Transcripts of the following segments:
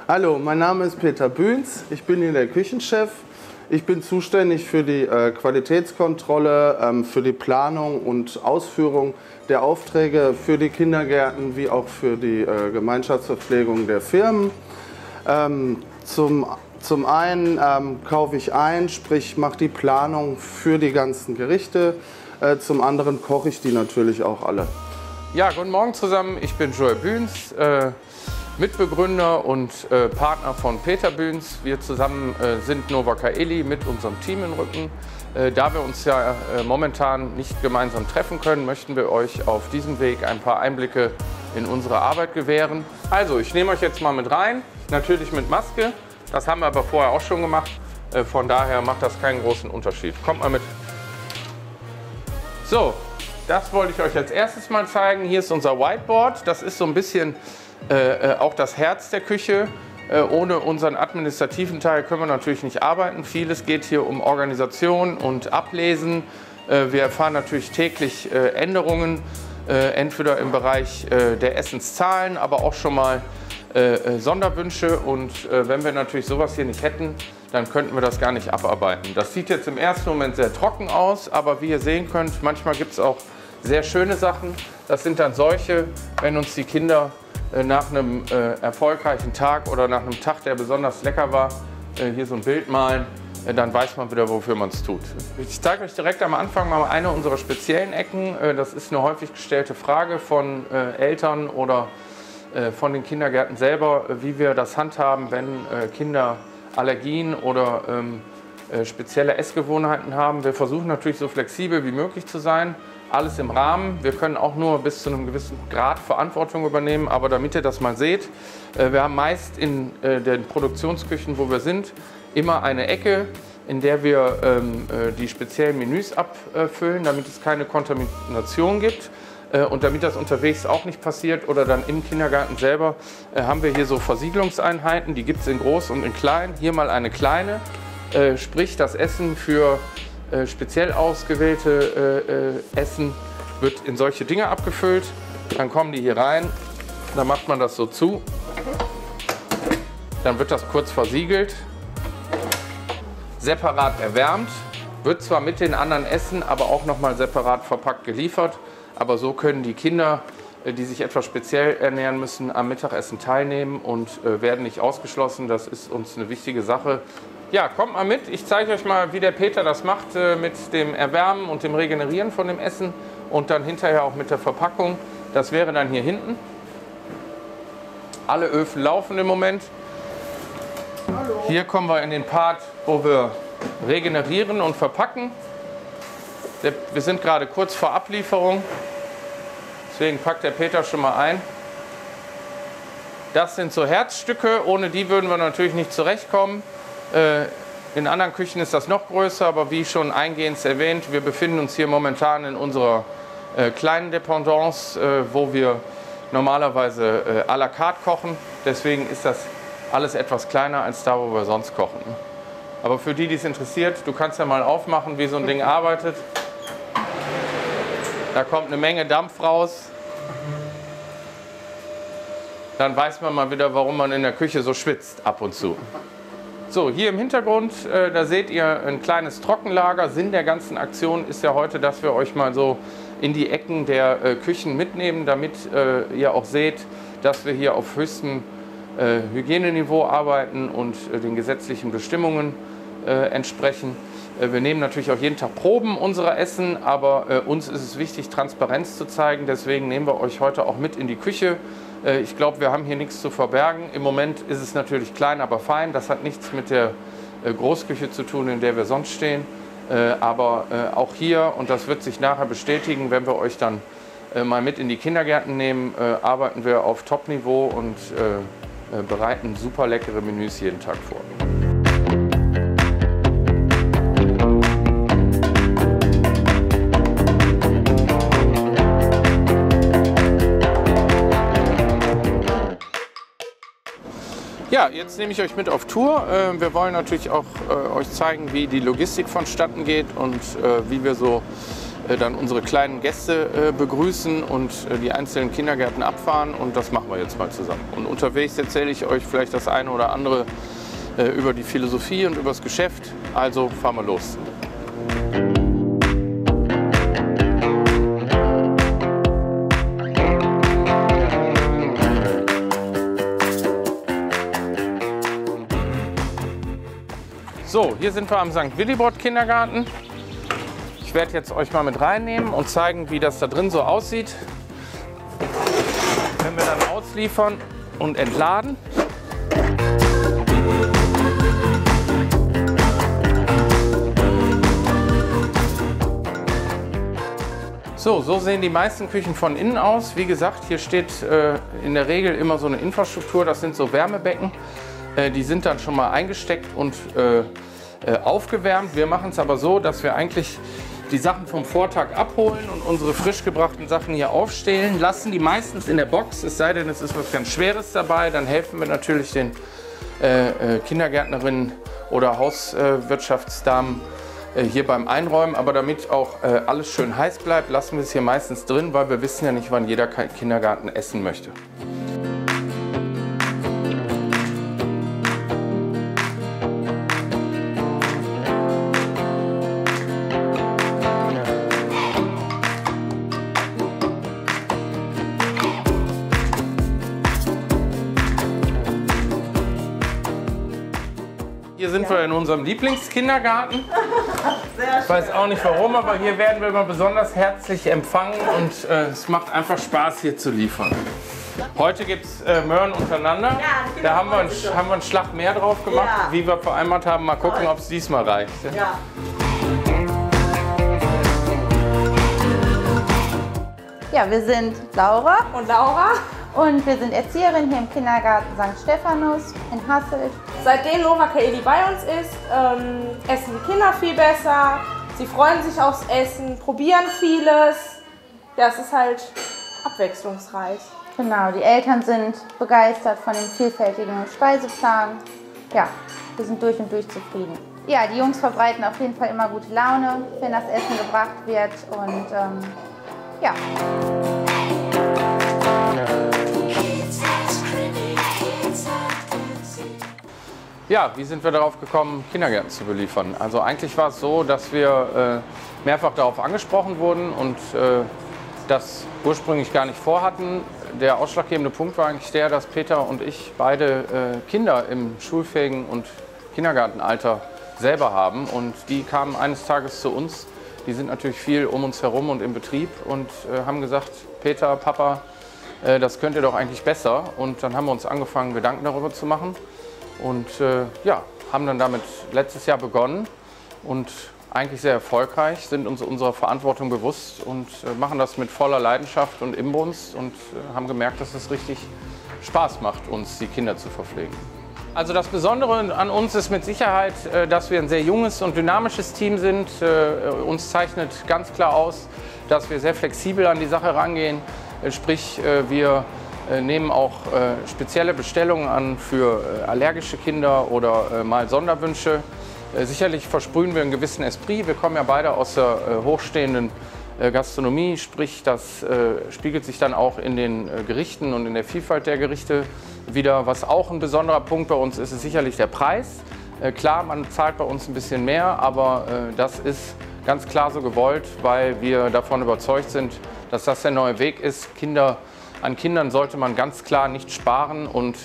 Hallo, mein Name ist Peter Bühns, ich bin hier der Küchenchef. Ich bin zuständig für die Qualitätskontrolle, für die Planung und Ausführung der Aufträge für die Kindergärten wie auch für die Gemeinschaftsverpflegung der Firmen. Zum einen kaufe ich ein, sprich mache die Planung für die ganzen Gerichte. Zum anderen koche ich die natürlich auch alle. Ja, guten Morgen zusammen, ich bin Joel Bühns, Mitbegründer und Partner von Peter Bühns. Wir zusammen sind Nova Kaeli mit unserem Team im Rücken. Da wir uns ja momentan nicht gemeinsam treffen können, möchten wir euch auf diesem Weg ein paar Einblicke in unsere Arbeit gewähren. Also, ich nehme euch jetzt mal mit rein, natürlich mit Maske. Das haben wir aber vorher auch schon gemacht. Von daher macht das keinen großen Unterschied. Kommt mal mit. So, das wollte ich euch als erstes mal zeigen. Hier ist unser Whiteboard. Das ist so ein bisschen auch das Herz der Küche. Ohne unseren administrativen Teil können wir natürlich nicht arbeiten. Vieles geht hier um Organisation und Ablesen. Wir erfahren natürlich täglich Änderungen, entweder im Bereich der Essenszahlen, aber auch schon mal Sonderwünsche. Und wenn wir natürlich sowas hier nicht hätten, dann könnten wir das gar nicht abarbeiten. Das sieht jetzt im ersten Moment sehr trocken aus, aber wie ihr sehen könnt, manchmal gibt es auch sehr schöne Sachen. Das sind dann solche, wenn uns die Kinder nach einem erfolgreichen Tag oder nach einem Tag, der besonders lecker war, hier so ein Bild malen, dann weiß man wieder, wofür man es tut. Ich zeige euch direkt am Anfang mal eine unserer speziellen Ecken. Das ist eine häufig gestellte Frage von Eltern oder von den Kindergärten selber, wie wir das handhaben, wenn Kinder Allergien oder spezielle Essgewohnheiten haben. Wir versuchen natürlich so flexibel wie möglich zu sein. Alles im Rahmen. Wir können auch nur bis zu einem gewissen Grad Verantwortung übernehmen, aber damit ihr das mal seht, wir haben meist in den Produktionsküchen, wo wir sind, immer eine Ecke, in der wir die speziellen Menüs abfüllen, damit es keine Kontamination gibt. Und damit das unterwegs auch nicht passiert oder dann im Kindergarten selber, haben wir hier so Versiegelungseinheiten, die gibt es in groß und in klein. Hier mal eine kleine, sprich das Essen für speziell ausgewählte Essen wird in solche Dinge abgefüllt. Dann kommen die hier rein, dann macht man das so zu. Dann wird das kurz versiegelt, separat erwärmt, wird zwar mit den anderen Essen, aber auch nochmal separat verpackt geliefert. Aber so können die Kinder, die sich etwas speziell ernähren müssen, am Mittagessen teilnehmen und werden nicht ausgeschlossen. Das ist uns eine wichtige Sache. Ja, kommt mal mit. Ich zeige euch mal, wie der Peter das macht mit dem Erwärmen und dem Regenerieren von dem Essen und dann hinterher auch mit der Verpackung. Das wäre dann hier hinten. Alle Öfen laufen im Moment. Hallo. Hier kommen wir in den Part, wo wir regenerieren und verpacken. Wir sind gerade kurz vor Ablieferung, deswegen packt der Peter schon mal ein. Das sind so Herzstücke, ohne die würden wir natürlich nicht zurechtkommen. In anderen Küchen ist das noch größer, aber wie schon eingehend erwähnt, wir befinden uns hier momentan in unserer kleinen Dependance, wo wir normalerweise à la carte kochen. Deswegen ist das alles etwas kleiner als da, wo wir sonst kochen. Aber für die, die es interessiert, du kannst ja mal aufmachen, wie so ein Ding arbeitet. Da kommt eine Menge Dampf raus. Dann weiß man mal wieder, warum man in der Küche so schwitzt ab und zu. So, hier im Hintergrund, da seht ihr ein kleines Trockenlager. Sinn der ganzen Aktion ist ja heute, dass wir euch mal so in die Ecken der Küchen mitnehmen, damit ihr auch seht, dass wir hier auf höchstem Hygieneniveau arbeiten und den gesetzlichen Bestimmungen entsprechen. Wir nehmen natürlich auch jeden Tag Proben unserer Essen, aber uns ist es wichtig, Transparenz zu zeigen. Deswegen nehmen wir euch heute auch mit in die Küche. Ich glaube, wir haben hier nichts zu verbergen. Im Moment ist es natürlich klein, aber fein. Das hat nichts mit der Großküche zu tun, in der wir sonst stehen. Aber auch hier, und das wird sich nachher bestätigen, wenn wir euch dann mal mit in die Kindergärten nehmen, arbeiten wir auf Top-Niveau und bereiten super leckere Menüs jeden Tag vor. Ja, jetzt nehme ich euch mit auf Tour. Wir wollen natürlich auch euch zeigen, wie die Logistik vonstatten geht und wie wir so dann unsere kleinen Gäste begrüßen und die einzelnen Kindergärten abfahren. Und das machen wir jetzt mal zusammen. Und unterwegs erzähle ich euch vielleicht das eine oder andere über die Philosophie und über das Geschäft. Also fahren wir los. So, hier sind wir am St. Willibord Kindergarten. Ich werde jetzt euch mal mit reinnehmen und zeigen, wie das da drin so aussieht, wenn wir dann ausliefern und entladen. So sehen die meisten Küchen von innen aus. Wie gesagt, hier steht in der Regel immer so eine Infrastruktur, das sind so Wärmebecken. Die sind dann schon mal eingesteckt und aufgewärmt. Wir machen es aber so, dass wir eigentlich die Sachen vom Vortag abholen und unsere frisch gebrachten Sachen hier aufstellen, lassen die meistens in der Box, es sei denn, es ist was ganz Schweres dabei, dann helfen wir natürlich den Kindergärtnerinnen oder Hauswirtschaftsdamen hier beim Einräumen, aber damit auch alles schön heiß bleibt, lassen wir es hier meistens drin, weil wir wissen ja nicht, wann jeder Kindergarten essen möchte. Hier sind wir in unserem Lieblingskindergarten. Ich weiß auch nicht warum, aber hier werden wir immer besonders herzlich empfangen und es macht einfach Spaß, hier zu liefern. Heute gibt es Möhren untereinander. Ja, da haben wir einen Schlag mehr drauf gemacht, ja, wie wir vereinbart haben. Mal gucken, ob es diesmal reicht. Ja. Ja, wir sind Laura Und Laura, und wir sind Erzieherin hier im Kindergarten St. Stephanus in Hasselt. seitdem Nora Kaeli bei uns ist, essen die Kinder viel besser. Sie freuen sich aufs Essen, probieren vieles. Ja, es ist halt abwechslungsreich. Genau, die Eltern sind begeistert von dem vielfältigen Speiseplan. Ja, wir sind durch und durch zufrieden. Ja, die Jungs verbreiten auf jeden Fall immer gute Laune, wenn das Essen gebracht wird und ja. Ja, wie sind wir darauf gekommen, Kindergärten zu beliefern? Also eigentlich war es so, dass wir mehrfach darauf angesprochen wurden und das ursprünglich gar nicht vorhatten. Der ausschlaggebende Punkt war eigentlich der, dass Peter und ich beide Kinder im schulfähigen und Kindergartenalter selber haben und die kamen eines Tages zu uns. Die sind natürlich viel um uns herum und im Betrieb und haben gesagt, Peter, Papa, das könnt ihr doch eigentlich besser. Und dann haben wir uns angefangen, Gedanken darüber zu machen. Und ja, haben dann damit letztes Jahr begonnen und eigentlich sehr erfolgreich, sind uns unserer Verantwortung bewusst und machen das mit voller Leidenschaft und Inbrunst und haben gemerkt, dass es richtig Spaß macht, uns die Kinder zu verpflegen. Also das Besondere an uns ist mit Sicherheit, dass wir ein sehr junges und dynamisches Team sind. Uns zeichnet ganz klar aus, dass wir sehr flexibel an die Sache rangehen. Sprich, wir nehmen auch spezielle Bestellungen an für allergische Kinder oder mal Sonderwünsche. Sicherlich versprühen wir einen gewissen Esprit. Wir kommen ja beide aus der hochstehenden Gastronomie, sprich das spiegelt sich dann auch in den Gerichten und in der Vielfalt der Gerichte wieder. Was auch ein besonderer Punkt bei uns ist, ist sicherlich der Preis. Klar, man zahlt bei uns ein bisschen mehr, aber das ist ganz klar so gewollt, weil wir davon überzeugt sind, dass das der neue Weg ist. An Kindern sollte man ganz klar nicht sparen und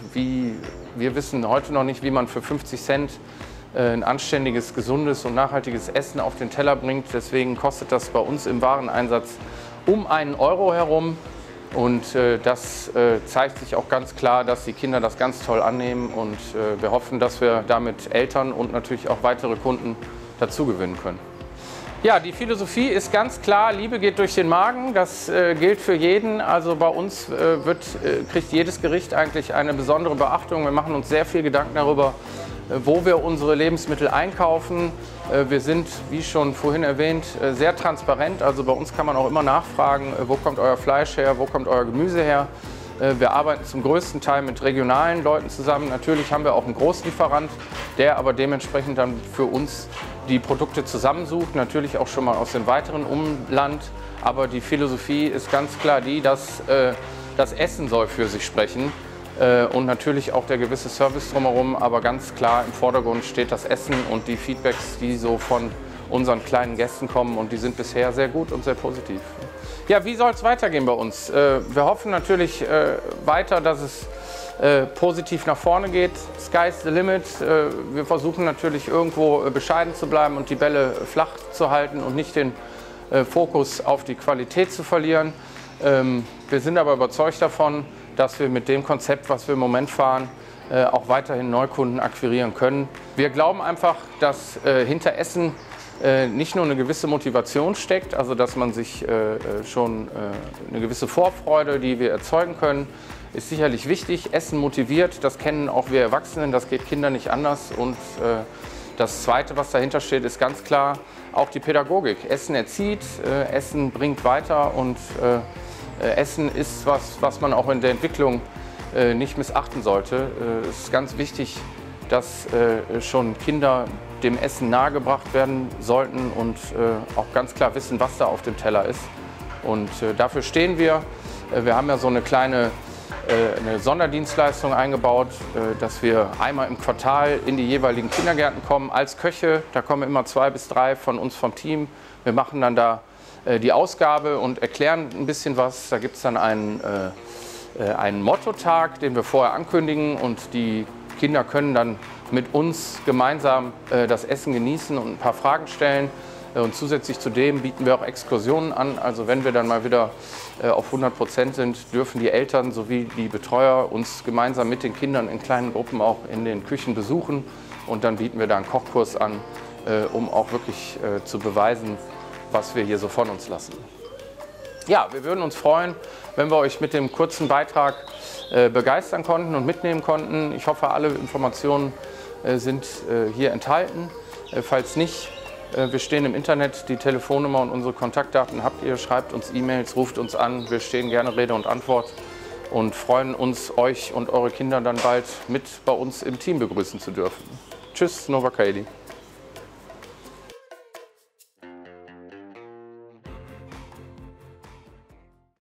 wir wissen heute noch nicht, wie man für 50 Cent ein anständiges, gesundes und nachhaltiges Essen auf den Teller bringt. Deswegen kostet das bei uns im Wareneinsatz um 1 Euro herum. Und das zeigt sich auch ganz klar, dass die Kinder das ganz toll annehmen. Und wir hoffen, dass wir damit Eltern und natürlich auch weitere Kunden dazu gewinnen können. Ja, die Philosophie ist ganz klar, Liebe geht durch den Magen. Das gilt für jeden. Also bei uns kriegt jedes Gericht eigentlich eine besondere Beachtung. Wir machen uns sehr viel Gedanken darüber, wo wir unsere Lebensmittel einkaufen. Wir sind, wie schon vorhin erwähnt, sehr transparent. Also bei uns kann man auch immer nachfragen, wo kommt euer Fleisch her, wo kommt euer Gemüse her. Wir arbeiten zum größten Teil mit regionalen Leuten zusammen. Natürlich haben wir auch einen Großlieferant, der aber dementsprechend dann für uns die Produkte zusammensucht, natürlich auch schon mal aus dem weiteren Umland. Aber die Philosophie ist ganz klar die, dass das Essen soll für sich sprechen und natürlich auch der gewisse Service drumherum. Aber ganz klar im Vordergrund steht das Essen und die Feedbacks, die so von unseren kleinen Gästen kommen, und die sind bisher sehr gut und sehr positiv. Ja, wie soll es weitergehen bei uns? Wir hoffen natürlich weiter, dass es positiv nach vorne geht. Sky's the limit. Wir versuchen natürlich irgendwo bescheiden zu bleiben und die Bälle flach zu halten und nicht den Fokus auf die Qualität zu verlieren. Wir sind aber überzeugt davon, dass wir mit dem Konzept, was wir im Moment fahren, auch weiterhin Neukunden akquirieren können. Wir glauben einfach, dass hinter Essen nicht nur eine gewisse Motivation steckt, also dass man sich schon eine gewisse Vorfreude, die wir erzeugen können, ist sicherlich wichtig. Essen motiviert, das kennen auch wir Erwachsenen, das geht Kindern nicht anders. Und das Zweite, was dahinter steht, ist ganz klar auch die Pädagogik. Essen erzieht, Essen bringt weiter, und Essen ist was man auch in der Entwicklung nicht missachten sollte. Es ist ganz wichtig, dass schon Kinder dem Essen nahegebracht werden sollten und auch ganz klar wissen, was da auf dem Teller ist. Und dafür stehen wir. Wir haben ja so eine kleine eine Sonderdienstleistung eingebaut, dass wir einmal im Quartal in die jeweiligen Kindergärten kommen als Köche. Da kommen immer 2 bis 3 von uns vom Team. Wir machen dann da die Ausgabe und erklären ein bisschen was. Da gibt es dann einen Mottotag, den wir vorher ankündigen, und die Kinder können dann mit uns gemeinsam das Essen genießen und ein paar Fragen stellen. Und zusätzlich zu dem bieten wir auch Exkursionen an. Also wenn wir dann mal wieder auf 100% sind, dürfen die Eltern sowie die Betreuer uns gemeinsam mit den Kindern in kleinen Gruppen auch in den Küchen besuchen. Und dann bieten wir da einen Kochkurs an, um auch wirklich zu beweisen, was wir hier so von uns lassen. Ja, wir würden uns freuen, wenn wir euch mit dem kurzen Beitrag begeistern konnten und mitnehmen konnten. Ich hoffe, alle Informationen sind hier enthalten. Falls nicht, wir stehen im Internet, die Telefonnummer und unsere Kontaktdaten habt ihr. Schreibt uns E-Mails, ruft uns an. Wir stehen gerne Rede und Antwort und freuen uns, euch und eure Kinder dann bald mit bei uns im Team begrüßen zu dürfen. Tschüss, Nova Kaeli.